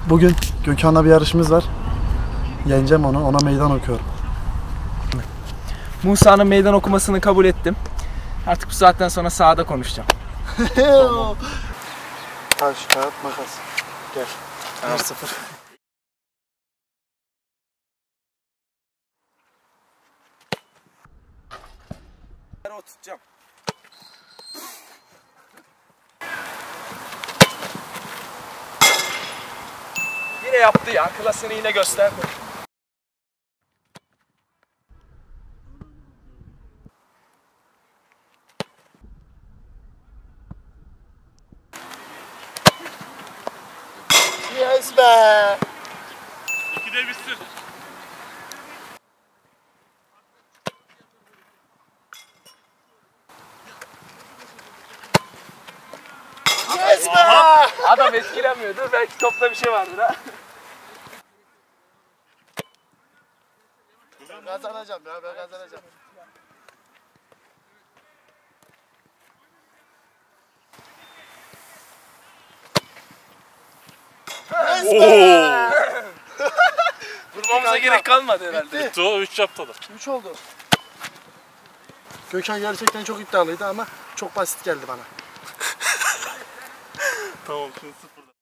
Bugün Gökhan'la bir yarışımız var. Yeneceğim onu, ona meydan okuyorum. Musa'nın meydan okumasını kabul ettim. Artık bu saatten sonra sahada konuşacağım. Tamam. Taş, kağıt, makas. Gel. 1-0. Oturtacağım. Yine yaptı ya. Klasını yine gösterdi. Yes be! 2'de bitsin. Yes be! Adam etkilenmiyor. Dur belki topta bir şey vardır ha. Ben kazanacağım ya, ben kazanacağım. Yes be! Vurmamıza gerek kalmadı herhalde. Bitti o 3 yaptı da. 3 oldu. Gökhan gerçekten çok iddialıydı ama çok basit geldi bana. Tamam şimdi 0'da.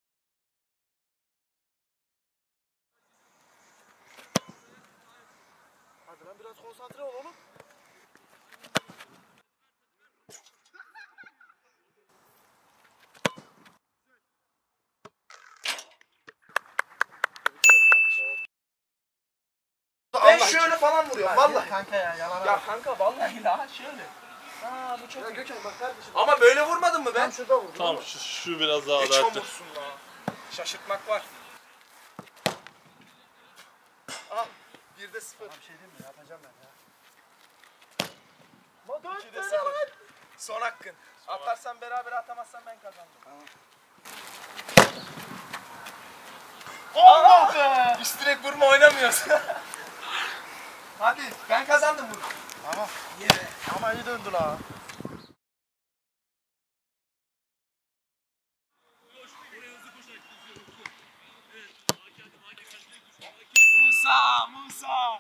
Hadi lan biraz konsantre ol oğlum. Ben şöyle falan vuruyorum vallahi. Kanka ya yalan. Ya kanka vallahi la şöyle. Aa bu çok Ya Gökhan bak kardeşim. Ama böyle vurmadın mı ben? Ben şurada vurdum. Tamam şu biraz daha Hiç adaletli. çamursun la. Şaşırtmak var. Al 1'de 0. Bir şey diyeyim mi? Yapacağım ben ya. 2'de 0. Son hakkın. Atarsan beraber, atamazsan ben kazandım. Tamam. Allah be! Üst direk vurma oynamıyorsun. Hadi ben kazandım bunu. Tamam. Yere. Ama iyi döndü la. Musa!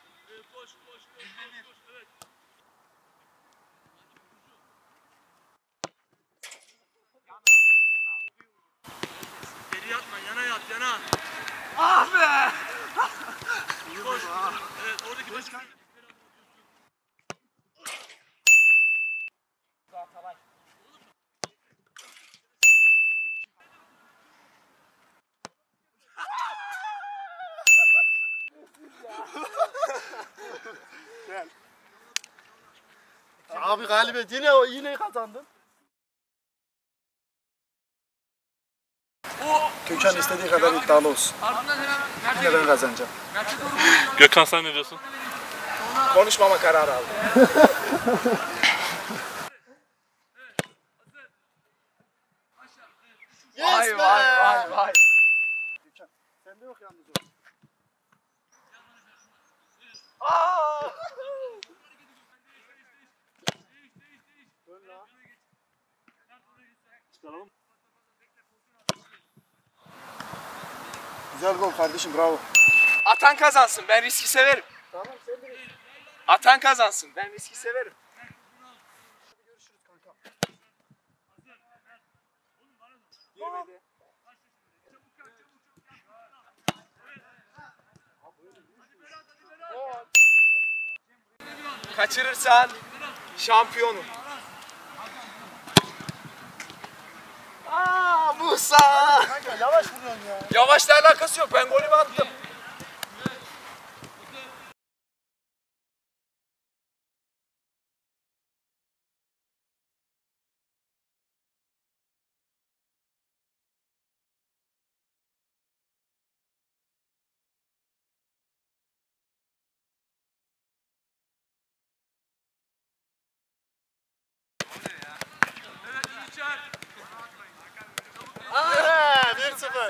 Geri yatma, yana yat, yana. Ah be! Koş. Evet, oradaki başka. Gel. Abi galibiyet yine kazandın. Gökhan istediği kadar iddialı olsun. Yine ben kazanacağım. Gökhan sen ne diyorsun? Konuşmama kararı aldım. Yes be! Vay. Gökhan sende yok yalnız o. Aa! Dön la. Çıkaralım. Güzel gol kardeşim, bravo. Atan kazansın, ben riski severim. Tamam sen bilirsin. Atan kazansın, ben riski severim. Görüşürüz kanka. Girmedi. Kaçırırsan şampiyonum. Aa Musa! Kanka yavaş vuruyorsun ya. Yavaşla alakası yok. Ben golümü attım. Aa, 1-0.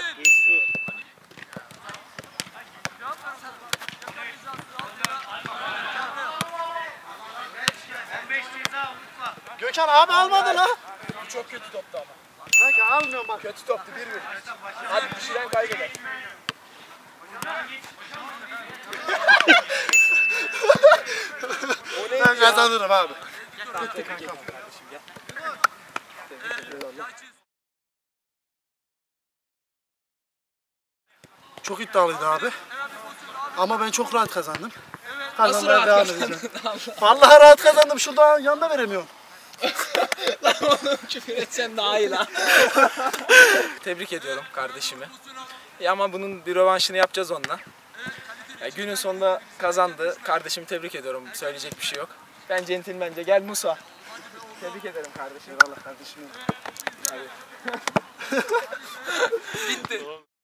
Gökhan abi almadı la. Bu çok kötü toptu ama. Kanka almıyorum bak. Kötü toptu 1-1. Hadi düşüren kaybeder. O neydi Ben ya? kazanırım abi. Tebrik ederim kardeşim gel. Çok iddialıydı abi. Ama ben çok rahat kazandım. Nasıl Kazanmaya rahat devam kazandın? edeceğim. Vallahi rahat kazandım. Şurada yanında veremiyorum. Lan oğlum küfür etsen daha iyi lan. Tebrik ediyorum kardeşimi. Ya ama bunun bir rövanşını yapacağız onunla. Ya günün sonunda kazandı. Kardeşimi tebrik ediyorum. Söyleyecek bir şey yok. Ben centilmence gel Musa. Tebrik ederim kardeşim. Eyvallah kardeşim. Bitti.